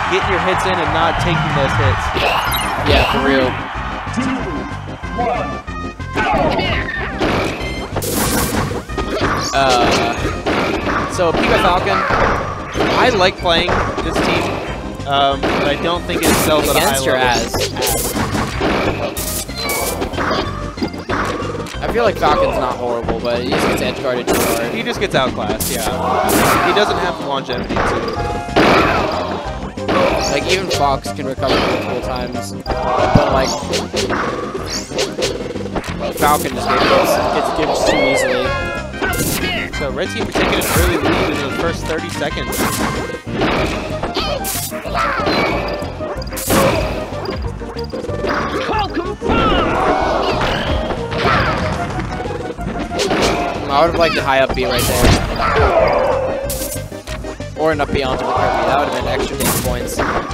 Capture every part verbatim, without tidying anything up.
getting your hits in and not taking those hits. Yeah, for real. Uh, so P. Falcon, I like playing this team, um, but I don't think it excels at a high Against your level. ass. I feel like Falcon's not horrible, but he just gets edge guarded too hard. He just gets outclassed, yeah. He doesn't have the longevity to. Like, even Fox can recover multiple times, but like, Falcon just gets, gets gives too easily. So red team are taking an early lead in the first thirty seconds. I would have liked a high up B right there. Or an up B onto the Kirby. That would have been extra big points.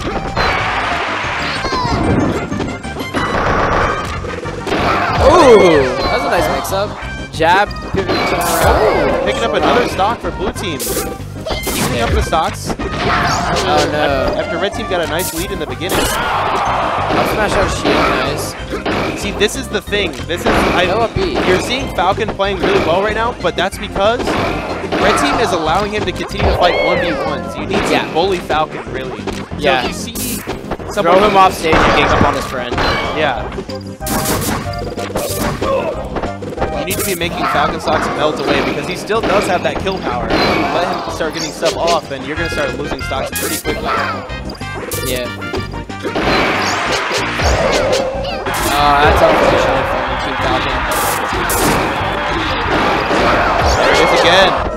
Ooh! That was a nice mix-up. Jab, pivot, turn around. Picking up another stock for blue team. Evening up the stocks. Oh no. After red team got a nice lead in the beginning. Up smash out shield, nice. See, this is the thing. This is I, No up B. You're seeing Falcon playing really well right now, but that's because red team is allowing him to continue to fight one v ones. You need to Yeah. bully Falcon, really. Yeah. So if you see Throw someone him off stage and gang up on his friend. Yeah. You need to be making Falcon stocks melt away because he still does have that kill power. Let him start getting stuff off and you're going to start losing stocks pretty quickly. Yeah. Oh, that's unfortunate from Team Falcon. There it is again.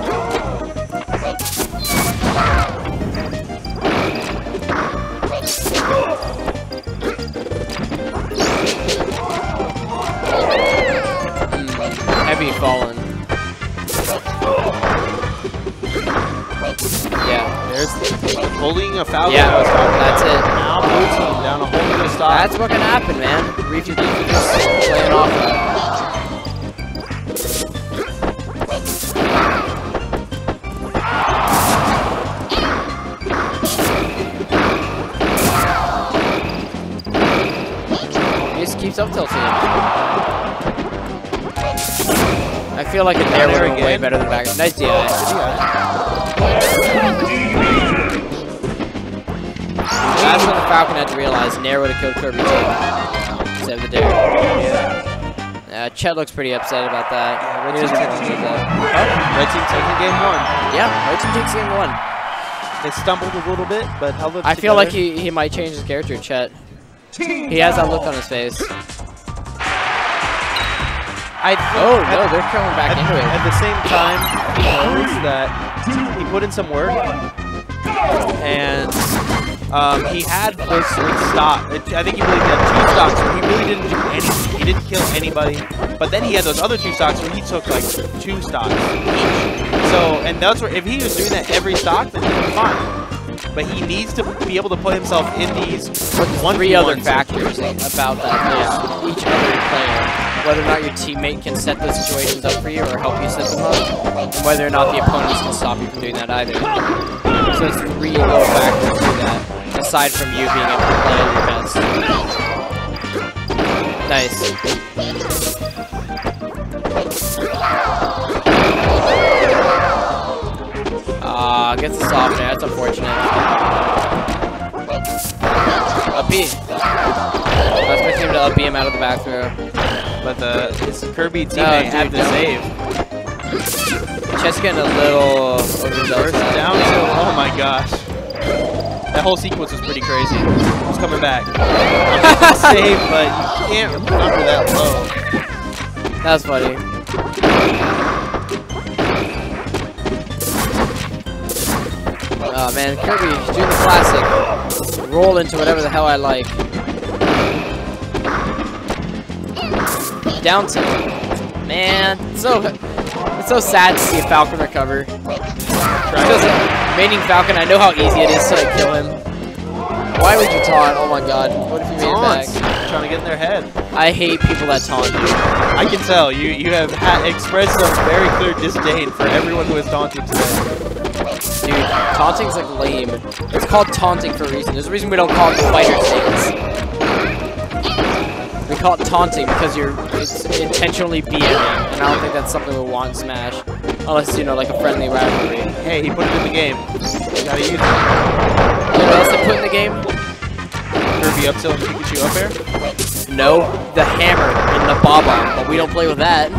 Heavy fallen. Yeah. There's bullying a Falcon. Yeah, I was talking that's about. it. Now blue team down a whole new stock. That's what can happen, man. Reefy Reefy just playing off that. He just keeps up tilting. I feel like a Nair would have been way better than back. Nice D I. That's when the Falcon had to realize Nair would have killed Kirby too. Instead of the Dare. Yeah. Uh, Chet looks pretty upset about that. Yeah, red, He team doesn't taking, want that. red team taking game one. Yeah, Red Team takes game one. They stumbled a little bit, but held it I feel together. like he, he might change his character, Chet. He has that look on his face. I Oh, no, they're coming back at, into it. At the same time, he knows that he put in some work, and um, he had this like, stock. I think he really had two stocks where he really didn't do anything. He didn't kill anybody, but then he had those other two stocks where he took like two stocks each. So, and that's where if he was doing that every stock, then he'd be fine. But he needs to be able to put himself in these one Three other v one factors situations. about that. There's each other player. Whether or not your teammate can set those situations up for you or help you set them up. And whether or not the opponents can stop you from doing that either. So it's three little factors to that. Aside from you being able to play your best. Nice. Ah, uh, gets the soft there. That's unfortunate. Up B. I was expecting him to up B him out of the back throw. But the his Kirby teammate dude, had the no. save. Chet's getting a little overzealous. First down to, oh my gosh. That whole sequence was pretty crazy. Who's coming back? Save, but you can't remember that low. That was funny. Oh man, Kirby doing the classic. Roll into whatever the hell I like. Down tilt. Man, it's so it's so sad to see a Falcon recover. Because remaining Falcon, I know how easy it is to like, kill him. Why would you taunt? Oh my god. What if you made Taunts. it back? Trying to get in their head. I hate people that taunt you. I can tell. You you have ha expressed some very clear disdain for everyone who has taunted today. Dude, taunting's like lame. It's called taunting for a reason. There's a reason we don't call it the fighter stance. We call it taunting because you're it's intentionally BMing, and I don't think that's something we want in Smash. Unless, you know, like a friendly rivalry. Hey, he put it in the game. You gotta use it. You know what else they put in the game? Kirby up tilt and Pikachu up air. No, the hammer and the Baba, but we don't play with that.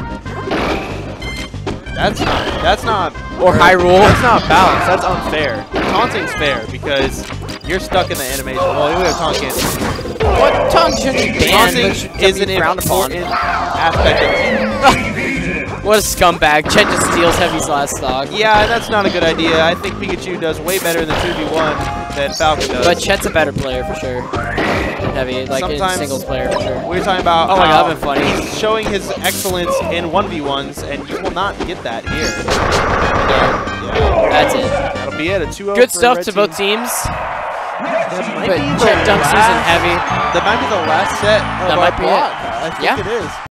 That's not. That's not. Or Hyrule. That's not balanced. That's unfair. Taunting's fair because you're stuck in the animation. Well, we have taunt can't. What taunt should be banned? Taunting but should is be an frowned upon. important aspect of it. What a scumbag. Chet just steals Heavy's last stock. Yeah, that's not a good idea. I think Pikachu does way better in the two v one than Falcon does. But Chet's a better player for sure. Than Heavy, like Sometimes in singles player for sure. We're talking about Oh my how god, that's been funny. he's showing his excellence in one v ones, and you will not get that here. Yeah, Yeah, that's it. that'll be it. A two oh Good for stuff red to team. both teams. That might But be Chet the Dunks last, and Heavy. That might be the last set of That our might be it. block. I think Yeah. it is.